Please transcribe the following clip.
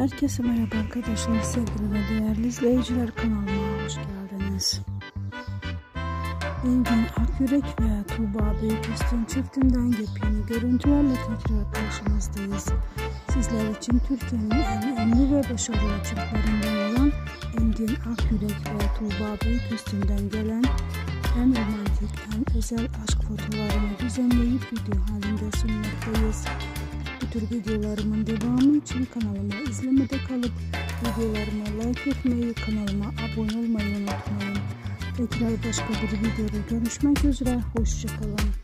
Herkese merhaba arkadaşlar, sevgili ve değerli izleyiciler, kanalıma hoş geldiniz. EnginAkyurek ve TubaBuyukustun çiftinden yepyeni görüntülerle tekrar karşınızdayız. Sizler için Türkiye'nin en ünlü ve başarılı çiftlerinden olan EnginAkyurek ve TubaBuyukustun gelen en romantik, en özel aşk fotoğraflarını düzenleyip video halinde sunmaktayız. Bu tür videolarımın devamı için kanalıma izlemede kalıp videolarıma like etmeyi, kanalıma abone olmayı unutmayın. Tekrar başka bir videoda görüşmek üzere, hoşça kalın.